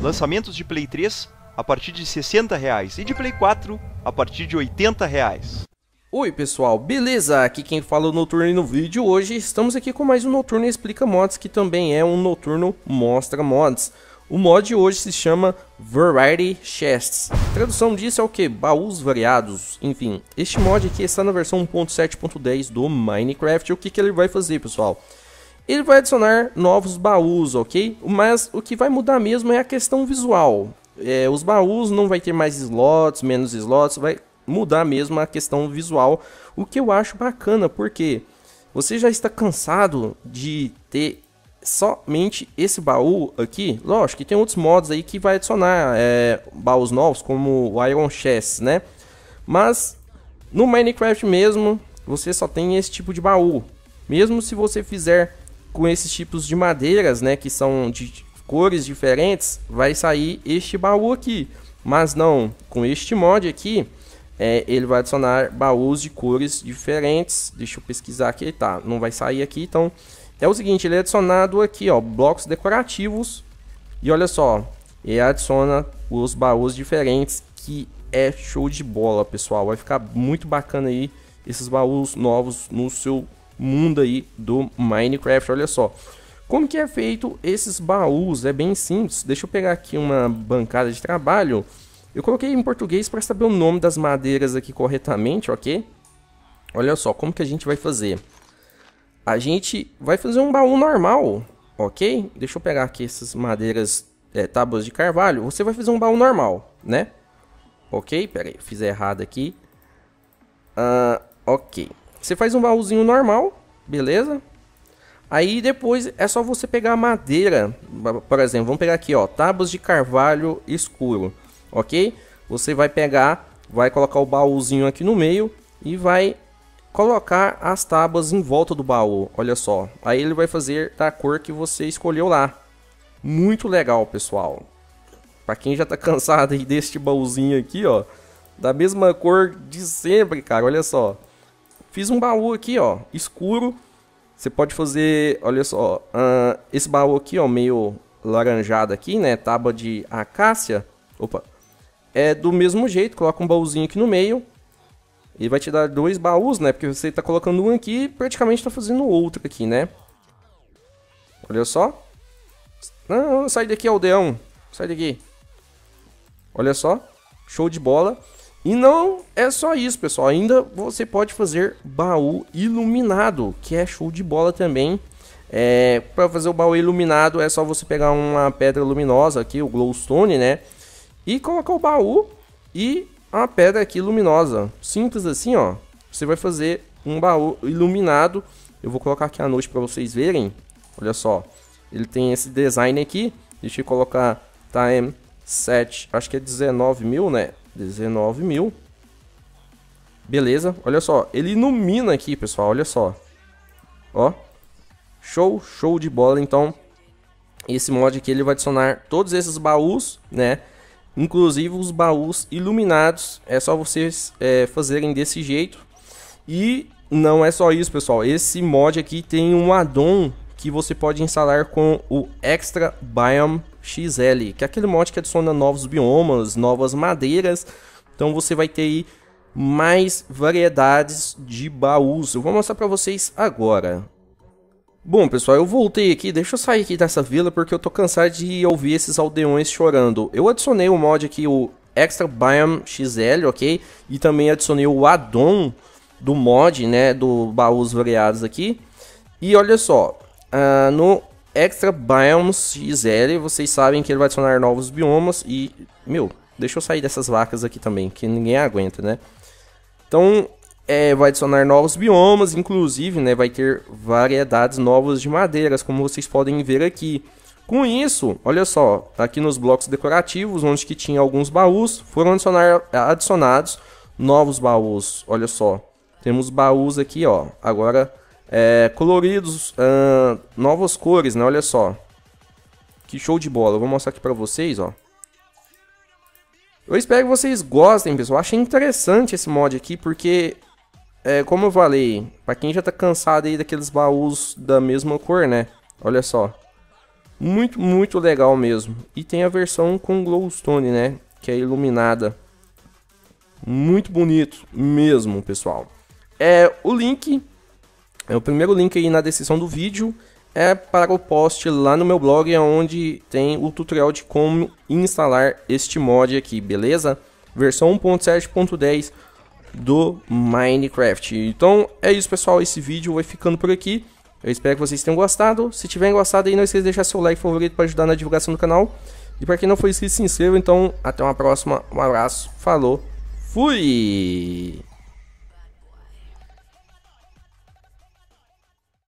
Lançamentos de Play 3 a partir de R$ 60 e de Play 4 a partir de R$ 80. Oi pessoal, beleza? Aqui quem fala é o Noturno e no vídeo hoje estamos aqui com mais um Noturno Explica Mods, que também é um Noturno Mostra Mods. O mod de hoje se chama Variety Chests. A tradução disso é o que? Baús variados. Enfim, este mod aqui está na versão 1.7.10 do Minecraft. O que ele vai fazer, pessoal? Ele vai adicionar novos baús, ok? Mas o que vai mudar mesmo é a questão visual. Os baús não vai ter mais slots, menos slots, vai mudar mesmo a questão visual. O que eu acho bacana, porque você já está cansado de ter somente esse baú aqui. Lógico que tem outros mods aí que vai adicionar baús novos, como o Iron Chest, né? Mas no Minecraft mesmo, você só tem esse tipo de baú. Mesmo se você fizer com esses tipos de madeiras, né, que são de cores diferentes, vai sair este baú aqui. Mas não, com este mod aqui, ele vai adicionar baús de cores diferentes. Deixa eu pesquisar aqui, tá, não vai sair aqui. Então é o seguinte, ele é adicionado aqui, ó, blocos decorativos. E olha só, ele adiciona os baús diferentes, que é show de bola, pessoal. Vai ficar muito bacana aí esses baús novos no seu mundo aí do Minecraft. Olha só como que é feito esses baús, é bem simples. Deixa eu pegar aqui uma bancada de trabalho. Eu coloquei em português para saber o nome das madeiras aqui corretamente, ok? Olha só como que a gente vai fazer. A gente vai fazer um baú normal, ok? Deixa eu pegar aqui essas madeiras, tábuas de carvalho. Você vai fazer um baú normal, né? Ok, pera aí, fiz errado aqui. Ok. Você faz um baúzinho normal, beleza? Aí depois é só você pegar a madeira, por exemplo, vamos pegar aqui, ó, tábuas de carvalho escuro, ok? Você vai pegar, vai colocar o baúzinho aqui no meio e vai colocar as tábuas em volta do baú, olha só. Aí ele vai fazer da cor que você escolheu lá. Muito legal, pessoal. Para quem já tá cansado aí deste baúzinho aqui, ó, da mesma cor de sempre, cara, olha só. Fiz um baú aqui, ó, escuro. Você pode fazer, olha só, esse baú aqui, ó, meio laranjado aqui, né, tábua de acácia. Opa, é do mesmo jeito, coloca um baúzinho aqui no meio. Ele vai te dar dois baús, né, porque você tá colocando um aqui e praticamente tá fazendo outro aqui, né. Olha só. Não, sai daqui, aldeão, sai daqui. Olha só, show de bola. E não é só isso, pessoal. Ainda você pode fazer baú iluminado, que é show de bola também. Para fazer o baú iluminado é só você pegar uma pedra luminosa aqui, o glowstone, né? E colocar o baú e a pedra aqui luminosa. Simples assim, ó. Você vai fazer um baú iluminado. Eu vou colocar aqui à noite para vocês verem. Olha só. Ele tem esse design aqui. Deixa eu colocar time 7. Acho que é 19.000, né? 19.000. Beleza, olha só, ele ilumina aqui, pessoal, olha só. Ó, show de bola. Então, esse mod aqui, ele vai adicionar todos esses baús, né? Inclusive os baús iluminados. É só vocês fazerem desse jeito. E não é só isso, pessoal. Esse mod aqui tem um add-on que você pode instalar com o Extra Biome XL, que é aquele mod que adiciona novos biomas, novas madeiras. Então você vai ter aí mais variedades de baús. Eu vou mostrar para vocês agora. Bom, pessoal, eu voltei aqui. Deixa eu sair aqui dessa vila porque eu tô cansado de ouvir esses aldeões chorando. Eu adicionei o mod aqui, o Extra Biome XL, ok? E também adicionei o add-on do mod, né, do baús variados aqui. E olha só, no Extra Biomes XL, vocês sabem que ele vai adicionar novos biomas e... Meu, deixa eu sair dessas vacas aqui também, que ninguém aguenta, né? Então, vai adicionar novos biomas, inclusive, né, vai ter variedades novas de madeiras, como vocês podem ver aqui. Com isso, olha só, aqui nos blocos decorativos, onde que tinha alguns baús, foram adicionados novos baús, olha só. Temos baús aqui, ó, agora... coloridos, novas cores, né? Olha só, que show de bola. Eu vou mostrar aqui pra vocês, ó. Eu espero que vocês gostem, pessoal. Eu achei interessante esse mod aqui, porque como eu falei, pra quem já tá cansado aí daqueles baús da mesma cor, né? Olha só, Muito legal mesmo. E tem a versão com glowstone, né? Que é iluminada. Muito bonito mesmo, pessoal. O link, o primeiro link aí na descrição do vídeo é para o post lá no meu blog, onde tem o tutorial de como instalar este mod aqui, beleza? Versão 1.7.10 do Minecraft. Então é isso, pessoal, esse vídeo vai ficando por aqui. Eu espero que vocês tenham gostado. Se tiverem gostado aí, não esqueça de deixar seu like favorito para ajudar na divulgação do canal. E para quem não for inscrito, se inscreva. Então até uma próxima, um abraço, falou, fui!